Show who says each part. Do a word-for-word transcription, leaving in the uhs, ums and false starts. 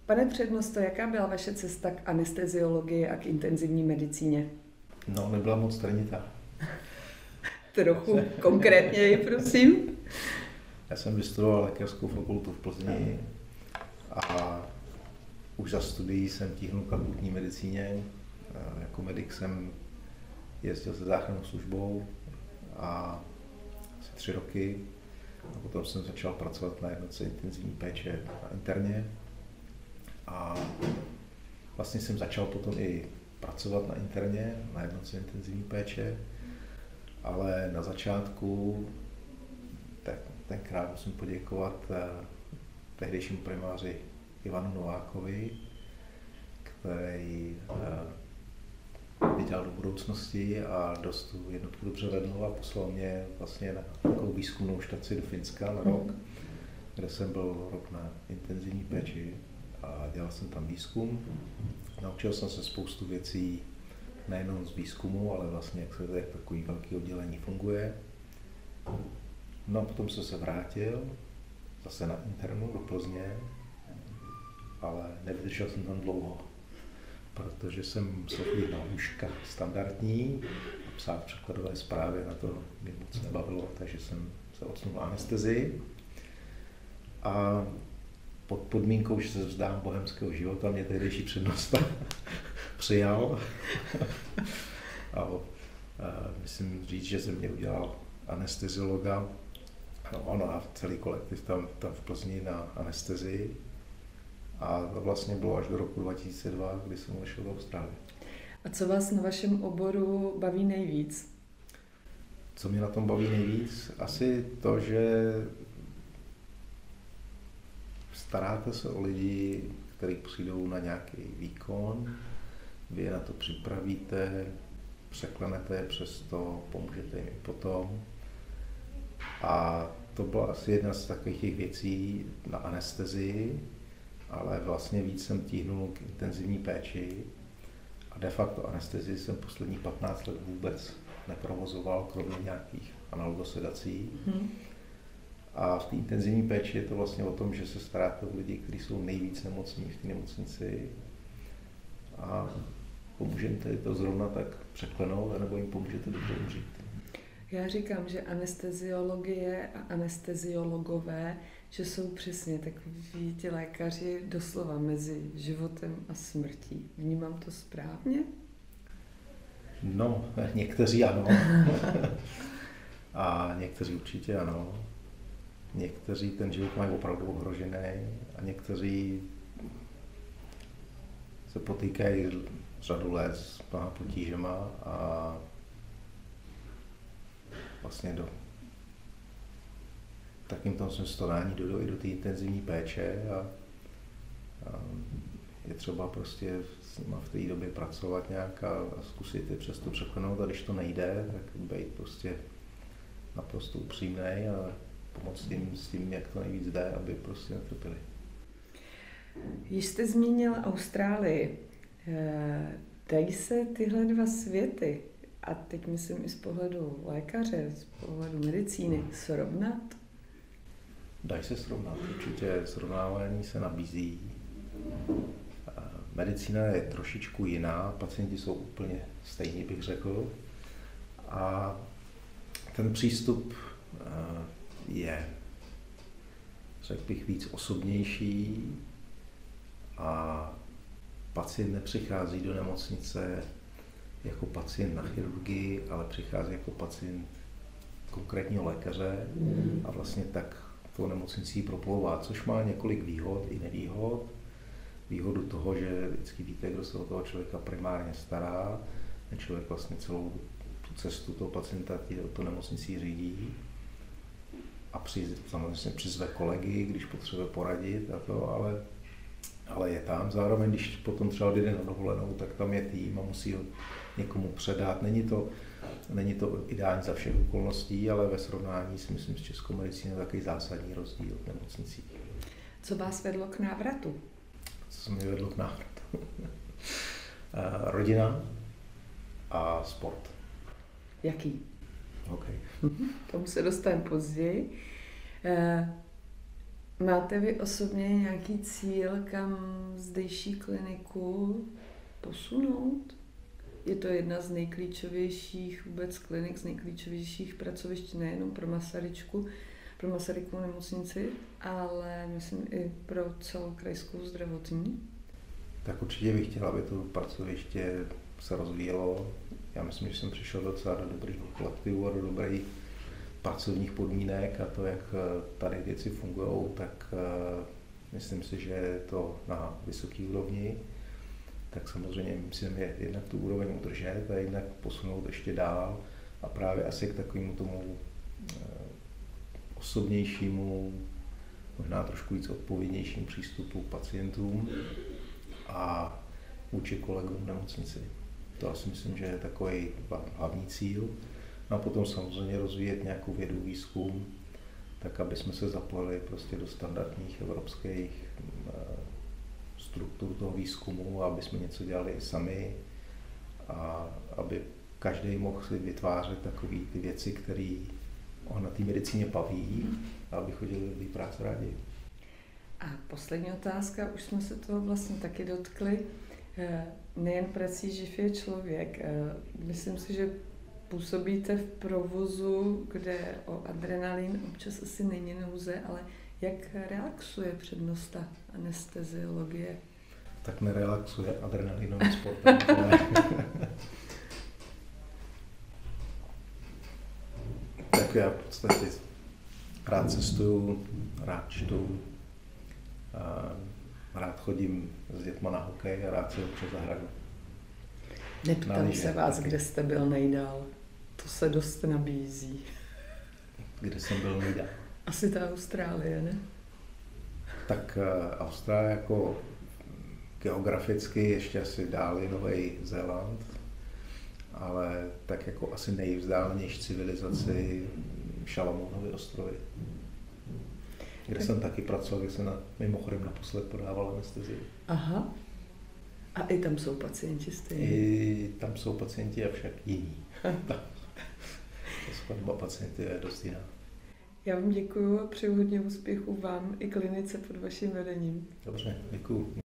Speaker 1: Pane přednosto, jaká byla vaše cesta k anesteziologii a k intenzivní medicíně?
Speaker 2: No, nebyla moc trnitá.
Speaker 1: Trochu konkrétněji, prosím.
Speaker 2: Já jsem vystudoval lékařskou fakultu v Plzni a už za studií jsem tíhnul k akutní medicíně. Jako medic jsem jezdil se záchrannou službou a asi tři roky. A potom jsem začal pracovat na jednotce intenzivní péče interně. A vlastně jsem začal potom i pracovat na interně, na jednotce intenzivní péče, ale na začátku, tak tenkrát musím poděkovat tehdejšímu primáři Ivanu Novákovi, který viděl do budoucnosti a dost tu jednotku dobře vedl a poslal mě vlastně na takovou výzkumnou štaci do Finska na rok, kde jsem byl rok na intenzivní péči a dělal jsem tam výzkum. Naučil jsem se spoustu věcí nejenom z výzkumu, ale vlastně jak se jak takový velký oddělení funguje. No a potom jsem se vrátil zase na internu do Plzně, ale nevydržel jsem tam dlouho, protože jsem musel chodit na lůžka standardní a psát překladové zprávy, na to mě moc nebavilo, takže jsem se odsunul na anestezii. A pod podmínkou, že se vzdám bohemského života, mě tehdejší přednosta přijal. a, a myslím říct, že ze mě udělal anesteziologa. No, ono a celý kolektiv tam, tam v Plzni na anestezii. A to vlastně bylo až do roku dva tisíce dva, kdy jsem odešel do Austrálie.
Speaker 1: A co vás na vašem oboru baví nejvíc?
Speaker 2: Co mě na tom baví nejvíc? Asi to, že staráte se o lidi, kteří přijdou na nějaký výkon, vy je na to připravíte, překlenete je přes to, pomůžete jim potom. A to byla asi jedna z takových těch věcí na anestezii, ale vlastně víc jsem tíhnul k intenzivní péči a de facto anestezii jsem poslední patnáct let vůbec neprovozoval, kromě nějakých analgosedací. Hmm. A v té intenzivní péči je to vlastně o tom, že se staráte o lidi, kteří jsou nejvíc nemocní v té nemocnici a pomůžete to zrovna tak překlenout, nebo jim pomůžete dobře umřít.
Speaker 1: Já říkám, že anesteziologie a anesteziologové, že jsou přesně takoví ti lékaři doslova mezi životem a smrtí. Vnímám to správně?
Speaker 2: No, někteří ano. A někteří určitě ano. Někteří ten život mají opravdu ohrožený a někteří se potýkají řadu let s mnoha potížema a vlastně do takým tom stonání jdou i do té intenzivní péče a, a je třeba prostě s nima v té době pracovat nějak a, a zkusit je přesto překlenout a když to nejde, tak být prostě naprosto upřímnej a pomoct jim s tím, jak to nejvíc jde, aby prostě netrpěli.
Speaker 1: Již jste zmínil Austrálii. Dají se tyhle dva světy, a teď myslím i z pohledu lékaře, z pohledu medicíny, srovnat?
Speaker 2: Dají se srovnat. Určitě srovnávání se nabízí. Medicína je trošičku jiná, pacienti jsou úplně stejní, bych řekl. A ten přístup je, řekl bych, víc osobnější a pacient nepřichází do nemocnice jako pacient na chirurgii, ale přichází jako pacient konkrétního lékaře a vlastně tak tou nemocnicí proplouvá, což má několik výhod i nevýhod. Výhodu toho, že vždycky víte, kdo se o toho člověka primárně stará, ten člověk vlastně celou tu cestu toho pacienta do toho nemocnicí řídí a při, samozřejmě přizve kolegy, když potřebuje poradit a to, ale, ale je tam. Zároveň, když potom třeba jde na dovolenou, tak tam je tým a musí ho někomu předat. Není to, není to ideální za všech okolností, ale ve srovnání si myslím s českou medicínou takový zásadní rozdíl v nemocnicích.
Speaker 1: Co vás vedlo k návratu?
Speaker 2: Co mě vedlo k návratu? Rodina a sport.
Speaker 1: Jaký?
Speaker 2: Hokej.
Speaker 1: Tomu se dostaneme později. Máte vy osobně nějaký cíl, kam zdejší kliniku posunout? Je to jedna z nejklíčovějších vůbec klinik, z nejklíčovějších pracovišť nejenom pro Masaryčku, pro Masarykovu nemocnici, ale myslím i pro celou krajskou zdravotní.
Speaker 2: Tak určitě bych chtěl, aby to pracoviště se rozvíjelo. Já myslím, že jsem přišel docela do dobrého kolektivu a do dobrých pracovních podmínek a to, jak tady věci fungují, tak myslím si, že je to na vysoké úrovni. Tak samozřejmě musíme je jednak tu úroveň udržet a jednak posunout ještě dál a právě asi k takovému tomu osobnějšímu, možná trošku víc odpovědnějším přístupu k pacientům a vůči kolegům v nemocnici. To asi myslím, že je takový hlavní cíl. No a potom samozřejmě rozvíjet nějakou vědu, výzkum, tak aby jsme se zapojili prostě do standardních evropských struktur toho výzkumu, aby jsme něco dělali i sami a aby každý mohl si vytvářet takové ty věci, které ho na té medicíně baví a aby chodili do té práce rádi.
Speaker 1: A poslední otázka, už jsme se toho vlastně taky dotkli. Nejen prací živ je člověk. Myslím si, že působíte v provozu, kde o adrenalin občas asi není nouze, ale jak relaxuje přednosta anesteziologie?
Speaker 2: Tak nerelaxuje adrenalinovým sportem. Tak já v podstatě rád cestuju, rád čtu, rád chodím s dětma na hokej a rád se občas zahraju.
Speaker 1: Neptám se vás, taky. Kde jste byl nejdál. To se dost nabízí.
Speaker 2: Kde jsem byl nejdál?
Speaker 1: Asi ta Austrálie, ne?
Speaker 2: Tak uh, Austrálie jako geograficky ještě asi dál je Nový Zéland, ale tak jako asi nejvzdálenější civilizaci Šalamounovy ostrovy, kde tak. jsem taky pracoval, kde jsem na, mimochodem naposled podával anestezii.
Speaker 1: Aha. A i tam jsou pacienti stejní?
Speaker 2: I tam jsou pacienti, avšak jiní. Ta skladba pacientů je dost jiná.
Speaker 1: Já vám děkuju a přeju hodně úspěchů vám i klinice pod vaším vedením.
Speaker 2: Dobře, děkuju.